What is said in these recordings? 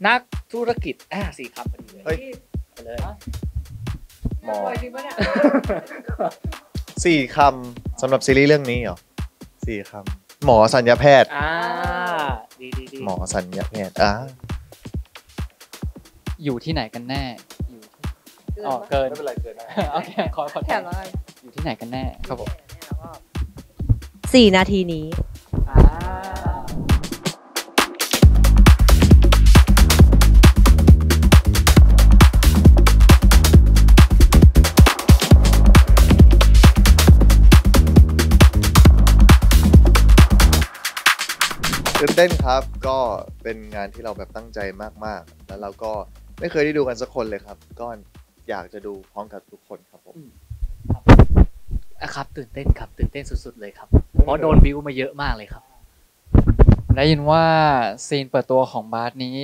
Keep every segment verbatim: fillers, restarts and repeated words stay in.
นักธุรกิจอ่าสี่คำพอดีเลยไปเลยหมอสี่คำสำหรับซีรีส์เรื่องนี้เหรอสี่คำหมอสัญญาแพทย์อ่าดีดีดีหมอสัญญาแพทย์อ่าอยู่ที่ไหนกันแน่อยู่อ๋อเกินไม่เป็นไรเกินโอเคขอขอแถมอยู่ที่ไหนกันแน่ครับผมสี่นาทีนี้ตื่นเต้นครับก็เป็นงานที่เราแบบตั้งใจมากๆแล้วเราก็ไม่เคยได้ดูกันสักคนเลยครับก็อยากจะดูพร้อมกับทุกคนครับผมครับตื่นเต้นครับตื่นเต้นสุดๆเลยครับเพราะโดนบิวมาเยอะมากเลยครับได้ยินว่าซีนเปิดตัวของบาสนี้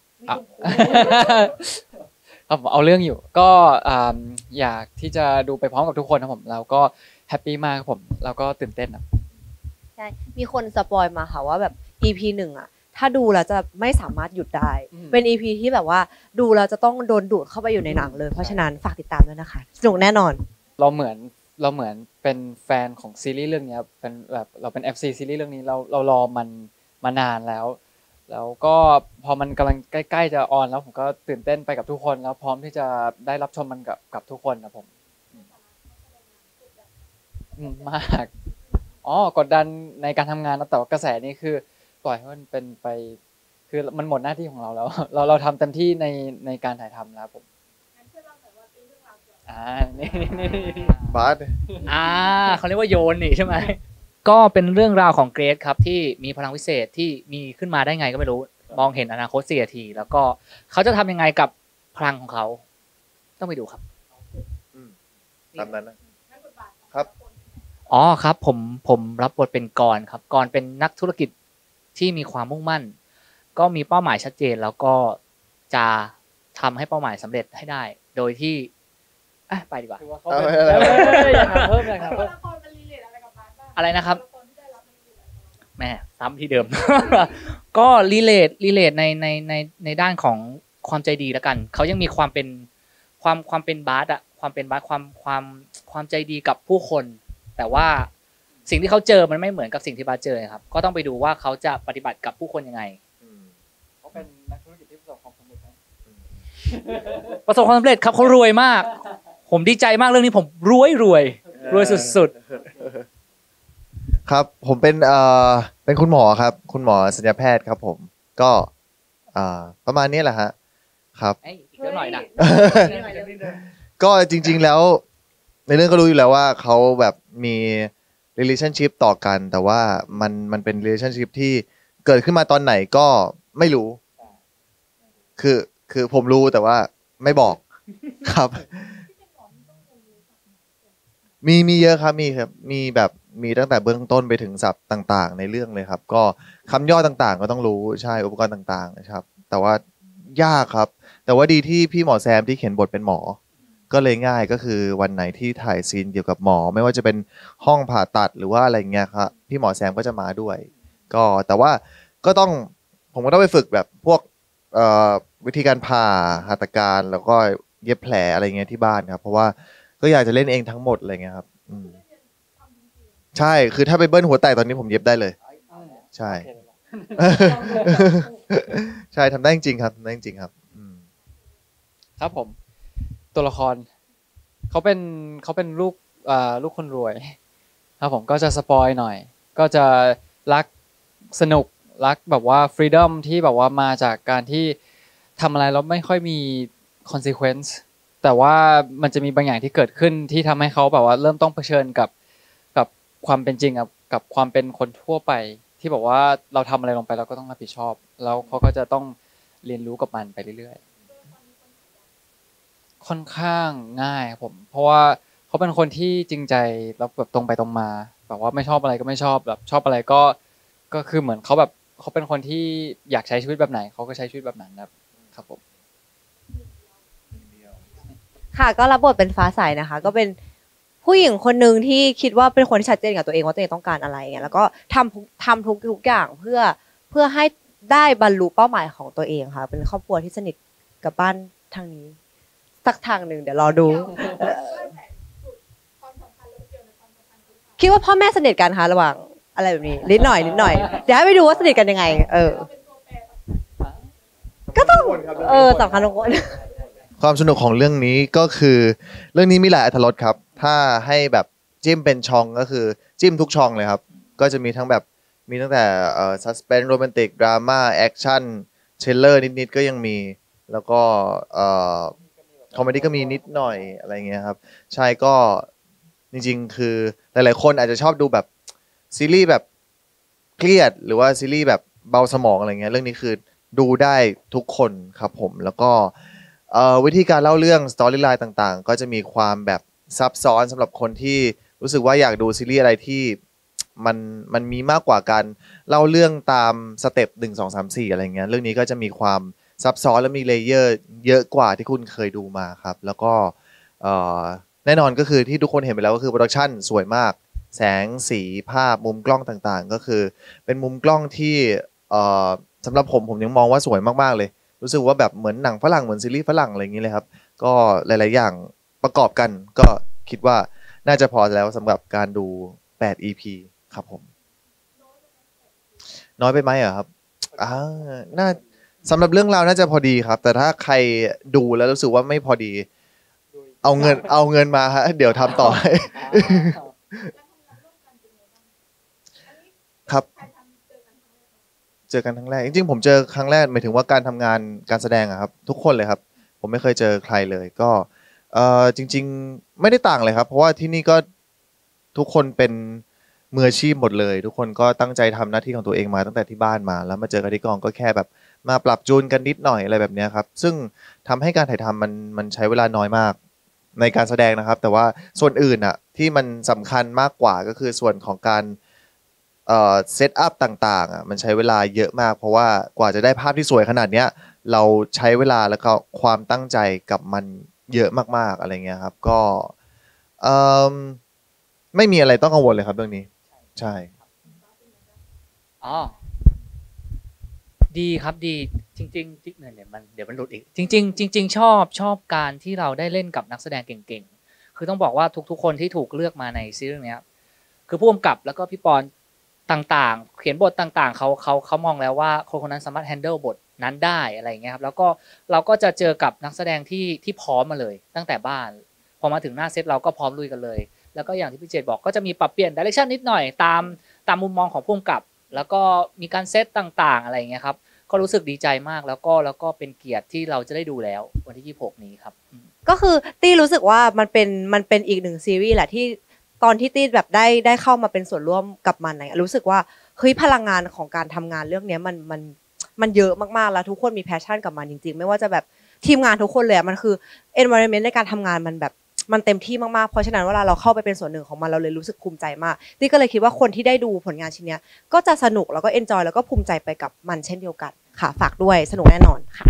ครับผมเอาเรื่องอยู่ก็อยากที่จะดูไปพร้อมกับทุกคนนะผมเราก็แฮปปี้มากครับผมเราก็ตื่นเต้นนะใช่มีคนสปอยมาค่ะว่าแบบ อี พี หนึ่งอ่ะถ้าดูแล้วจะไม่สามารถหยุดได้เป็น อี พี ที่แบบว่าดูแล้วจะต้องโดนดูดเข้าไปอยู่ในหนังเลยเพราะฉะนั้นฝากติดตามด้วยนะคะสนุกแน่นอนเราเหมือนเราเหมือนเป็นแฟนของซีรีส์เรื่องนี้เป็นแบบเราเป็น เอฟ ซี ซีรีส์เรื่องนี้เราเรารอมันมานานแล้วแล้วก็พอมันกำลังใกล้ๆจะออนแล้วผมก็ตื่นเต้นไปกับทุกคนแล้วพร้อมที่จะได้รับชมมันกับกับทุกคนนะผมมากอ๋อกดดันในการทำงานนะแต่ว่ากระแสนี้คือปล่อยให้มันเป็นไปคือมันหมดหน้าที่ของเราแล้วเราเราทำเต็มที่ในในการถ่ายทำแล้วผมอ่านี่นี่บาสอ่าเขาเรียกว่าโยนนี่ใช่ไหมก็เป็นเรื่องราวของเกรซครับที่มีพลังวิเศษที่มีขึ้นมาได้ไงก็ไม่รู้มองเห็นอนาคตสี่นาทีแล้วก็เขาจะทำยังไงกับพลังของเขาต้องไปดูครับตามนั้นนะครับอ๋อครับผมผมรับบทเป็นกรครับกรเป็นนักธุรกิจที่มีความมุ่งมั่นก็มีเป้าหมายชัดเจนแล้วก็จะทำให้เป้าหมายสำเร็จให้ได้โดยที่อ่ะไปดีกว่าอะไรนะครับแม่ซ้ำที่เดิมก็รีเลทรีเลทในในในในด้านของความใจดีแล้วกันเขายังมีความเป็นความความเป็นบาสอะความเป็นบาสความความความใจดีกับผู้คนแต่ว่าสิ่งที่เขาเจอมันไม่เหมือนกับสิ่งที่บาสเจอครับก็ต้องไปดูว่าเขาจะปฏิบัติกับผู้คนยังไงเขาเป็นนักธุรกิจที่ประสบความสำเร็จไหมประสบความสำเร็จครับเขารวยมากผมดีใจมากเรื่องนี้ผมรวยรวยรวยสุดๆครับผมเป็นเอ่อเป็นคุณหมอครับคุณหมอศัลยแพทย์ครับผมก็อ่าประมาณนี้แหละฮะครับเยอะหน่อยนะก็จริงๆแล้วในเรื่องก็รู้อยู่แล้วว่าเขาแบบมี relationship ต่อกันแต่ว่ามันมันเป็น relationship ที่เกิดขึ้นมาตอนไหนก็ไม่รู้คือคือผมรู้แต่ว่าไม่บอกครับมีมีเยอะครับมีครับมีแบบมีตั้งแต่เบื้องต้นไปถึงศัพท์ต่างๆในเรื่องเลยครับก็คำย่อต่างๆก็ต้องรู้ใช่อุปกรณ์ต่างๆนะครับแต่ว่ายากครับแต่ว่าดีที่พี่หมอแซมที่เขียนบทเป็นหมอก็เลยง่ายก็คือวันไหนที่ถ่ายซีนเกี่ยวกับหมอไม่ว่าจะเป็นห้องผ่าตัดหรือว่าอะไรเงี้ยครับพี่หมอแซมก็จะมาด้วยก็แต่ว่าก็ต้องผมก็ต้องไปฝึกแบบพวกวิธีการผ่าหัตถการแล้วก็เย็บแผลอะไรเงี้ยที่บ้านครับเพราะว่าก็อยากจะเล่นเองทั้งหมดอะไรเงี้ยครับใช่คือถ้าไปเบิ้ลหัวแตกตอนนี้ผมเย็บได้เลยใช่ใช่ทำได้จริงครับทำได้จริงครับครับผมตัวละครเขาเป็นเขาเป็นลูกอ่าลูกคนรวยครับผมก็จะสปอยหน่อยก็จะรักสนุกรักแบบว่าฟรีดอมที่แบบว่ามาจากการที่ทำอะไรแล้วไม่ค่อยมี consequence แต่ว่ามันจะมีบางอย่างที่เกิดขึ้นที่ทำให้เขาแบบว่าเริ่มต้องเผชิญกับกับความเป็นจริงกับกับความเป็นคนทั่วไปที่บอกว่าเราทำอะไรลงไปเราก็ต้องรับผิดชอบแล้วเขาก็จะต้องเรียนรู้กับมันไปเรื่อยๆค่อนข้างง่ายครับผมเพราะว่าเขาเป็นคนที่จริงใจแล้วแบบตรงไปตรงมาแบบว่าไม่ชอบอะไรก็ไม่ชอบแบบชอบอะไรก็ก็คือเหมือนเขาแบบเขาเป็นคนที่อยากใช้ชีวิตแบบไหนเขาก็ใช้ชีวิตแบบนั้นครับครับผมค่ะก็รับบทเป็นฟ้าใสนะคะก็เป็นผู้หญิงคนหนึ่งที่คิดว่าเป็นคนที่ชัดเจนกับตัวเองว่าตัวเองต้องการอะไรเงี้ยแล้วก็ทำทำทุกทุกอย่างเพื่อเพื่อให้ได้บรรลุเป้าหมายของตัวเองค่ะเป็นครอบครัวที่สนิทกับบ้านทางนี้สักทางหนึ่งเดี๋ยวรอดูคิดว่าพ่อแม่สนิทกันคะระหว่างอะไรแบบนี้นิดหน่อยนิดหน่อยเดี๋ยวให้ไปดูว่าสนิทกันยังไงเออก็ต้องเออสำคัญทุกคนความสนุกของเรื่องนี้ก็คือเรื่องนี้มีหลายอรรถรสครับถ้าให้แบบจิ้มเป็นช่องก็คือจิ้มทุกช่องเลยครับก็จะมีทั้งแบบมีตั้งแต่เอ่อซัสเพนส์โรแมนติกดราม่าแอคชั่นเทรลเลอร์นิดๆก็ยังมีแล้วก็เอ่อคอมเมดี้ก็มีนิดหน่อยอะไรเงี้ยครับใช่ก็จริงๆคือหลายๆคนอาจจะชอบดูแบบซีรีส์แบบเครียดหรือว่าซีรีส์แบบเบาสมองอะไรเงี้ยเรื่องนี้คือดูได้ทุกคนครับผมแล้วก็เอ่อวิธีการเล่าเรื่องสตอรี่ไลน์ต่างๆก็จะมีความแบบซับซ้อนสำหรับคนที่รู้สึกว่าอยากดูซีรีส์อะไรที่มันมันมีมากกว่าการเล่าเรื่องตามสเต็ปหนึ่งสองสามสี่อะไรเงี้ยเรื่องนี้ก็จะมีความซับซ้อนและมีเลเยอร์เยอะกว่าที่คุณเคยดูมาครับแล้วก็เอ่อแน่นอนก็คือที่ทุกคนเห็นไปแล้วก็คือโปรดักชั่นสวยมากแสงสีภาพมุมกล้องต่างๆก็คือเป็นมุมกล้องที่เอ่อสำหรับผมผมยังมองว่าสวยมากๆเลยรู้สึกว่าแบบเหมือนหนังฝรั่งเหมือนซีรีส์ฝรั่งอะไรอย่างนี้เลยครับก็หลายๆอย่างประกอบกันก็คิดว่าน่าจะพอแล้วสำหรับการดูแปด อี พี ครับผมน้อยไปไหมอ่ะครับอ่าน่าสำหรับเรื่องราวน่าจะพอดีครับแต่ถ้าใครดูแล้วรู้สึกว่าไม่พอดีเอาเงินเอาเงินมาฮะเดี๋ยวทำต่อให้ครับเจอกันครั้งแรกจริงๆผมเจอครั้งแรกหมายถึงว่าการทำงานการแสดงอะครับทุกคนเลยครับผมไม่เคยเจอใครเลยก็เออจริงๆไม่ได้ต่างเลยครับเพราะว่าที่นี่ก็ทุกคนเป็นมืออาชีพหมดเลยทุกคนก็ตั้งใจทำหน้าที่ของตัวเองมาตั้งแต่ที่บ้านมาแล้วมาเจอกันที่กองก็แค่แบบมาปรับจูนกันนิดหน่อยอะไรแบบนี้ครับซึ่งทำให้การถ่ายทำมันมันใช้เวลาน้อยมากในการแสดงนะครับแต่ว่าส่วนอื่นอะที่มันสำคัญมากกว่าก็คือส่วนของการเอ่อเซตอัพต่างๆอ่ะมันใช้เวลาเยอะมากเพราะว่ากว่าจะได้ภาพที่สวยขนาดเนี้ยเราใช้เวลาแล้วก็ความตั้งใจกับมันเยอะมากๆอะไรเงี้ยครับก็เอ่อไม่มีอะไรต้องกังวลเลยครับเรื่องนี้ใช่อ๋อดีครับดีจริงๆจิ๊กเนี่ยเดี๋ยวมันเดี๋ยวมันหลุดอีกจริงๆจริงๆชอบชอบการที่เราได้เล่นกับนักแสดงเก่งๆคือต้องบอกว่าทุกๆคนที่ถูกเลือกมาในซีรีส์เนี้ยคือผู้กำกับแล้วก็พี่ปอนต่างๆเขียนบทต่างๆเขาเขาเขามองแล้วว่าคนคนนั้นสามารถ handle บทนั้นได้อะไรอย่างเงี้ยครับแล้วก็เราก็จะเจอกับนักแสดงที่ที่พร้อมมาเลยตั้งแต่บ้านพอมาถึงหน้าเซตเราก็พร้อมลุยกันเลยแล้วก็อย่างที่พี่เจตบอกก็จะมีปรับเปลี่ยน direction นิดหน่อยตามตามมุมมองของผู้กำกับแล้วก็มีการเซตต่างๆอะไรอย่างเงี้ยครับก็รู้สึกดีใจมากแล้วก็แล้วก็เป็นเกียรติที่เราจะได้ดูแล้ววันที่ยี่สิบหกนี้ครับก็คือตี้รู้สึกว่ามันเป็นมันเป็นอีกหนึ่งซีรีส์แหละที่ตอนที่ตี้แบบได้ได้เข้ามาเป็นส่วนร่วมกับมันเนี่ยรู้สึกว่าเฮ้ยพลังงานของการทำงานเรื่องนี้มันมันมันเยอะมากๆแล้วทุกคนมีแพชชั่นกับมันจริงๆไม่ว่าจะแบบทีมงานทุกคนเลยมันคือ environment ในการทำงานมันแบบมันเต็มที่มากๆเพราะฉะนั้นเวลาเราเข้าไปเป็นส่วนหนึ่งของมันเราเลยรู้สึกภูมิใจมากตี้ก็เลยคิดว่าคนที่ได้ดูผลงานชิ้นนี้ก็จะสนุกแล้วก็ enjoy แล้วก็ภูมิใจไปกับมันเช่นเดียวกันค่ะฝากด้วยสนุกแน่นอนค่ะ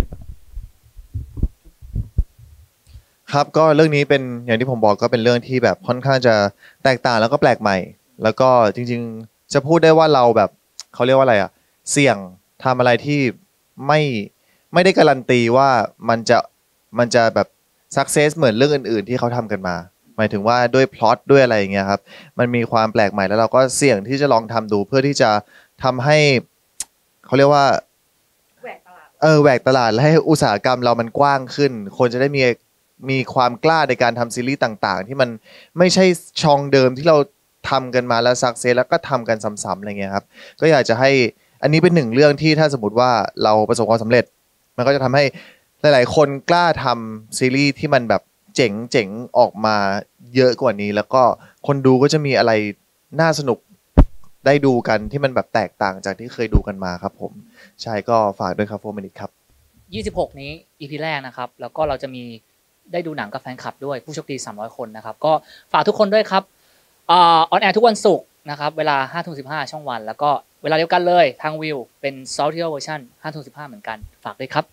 ครับก็เรื่องนี้เป็นอย่างที่ผมบอกก็เป็นเรื่องที่แบบค่อนข้างจะแตกต่างแล้วก็แปลกใหม่แล้วก็จริงๆจะพูดได้ว่าเราแบบเขาเรียกว่าอะไรอ่ะเสี่ยงทำอะไรที่ไม่ไม่ได้การันตีว่ามันจะมันจะแบบซักเซสเหมือนเรื่องอื่นๆที่เขาทำกันมาหมายถึงว่าด้วยพล็อตด้วยอะไรอย่างเงี้ยครับมันมีความแปลกใหม่แล้วเราก็เสี่ยงที่จะลองทำดูเพื่อที่จะทำให้เขาเรียกว่าแหวกตลาดเออแหวกตลาดและให้อุตสาหกรรมเรามันกว้างขึ้นคนจะได้มีมีความกล้าในการทำซีรีส์ต่างๆที่มันไม่ใช่ช่องเดิมที่เราทำกันมาแล้วซักเซสแล้วก็ทำกันซ้ำๆอะไรเงี้ยครับก็อยากจะให้อันนี้เป็นหนึ่งเรื่องที่ถ้าสมมติว่าเราประสบความสำเร็จมันก็จะทำให้หลายๆคนกล้าทำซีรีส์ที่มันแบบเจ๋งเจ๋งออกมาเยอะกว่านี้แล้วก็คนดูก็จะมีอะไรน่าสนุกได้ดูกันที่มันแบบแตกต่างจากที่เคยดูกันมาครับผมใช่ก็ฝากด้วยครับโฟร์มินิทครับยี่สิบหกนี้ อี พี แรกนะครับแล้วก็เราจะมีได้ดูหนังกับแฟนคลับด้วยผู้โชคดีสามร้อยคนนะครับก็ฝากทุกคนด้วยครับอ่าออนแอร์ทุกวันศุกร์นะครับเวลา ห้าทุ่มสิบห้า ช่องวันแล้วก็เวลาเดียวกันเลยทางวิวเป็น Saltier Version ห้าทุ่มสิบห้า เหมือนกันฝากด้วยครับ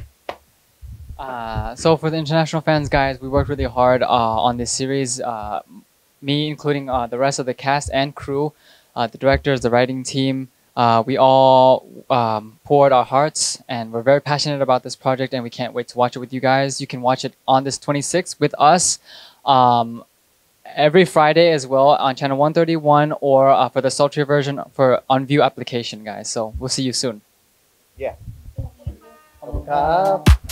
Uh, so for the international fans, guys, we worked really hard uh, on this series. Uh, me, including uh, the rest of the cast and crew, uh, the directors, the writing team, uh, we all um, poured our hearts, and we're very passionate about this project, and we can't wait to watch it with you guys. You can watch it on this twenty-sixth with us. Um, every Friday as well on channel one thirty-one or uh, for the sultry version for on View application, guys. So we'll see you soon. Yeah. ขอบคุณครับ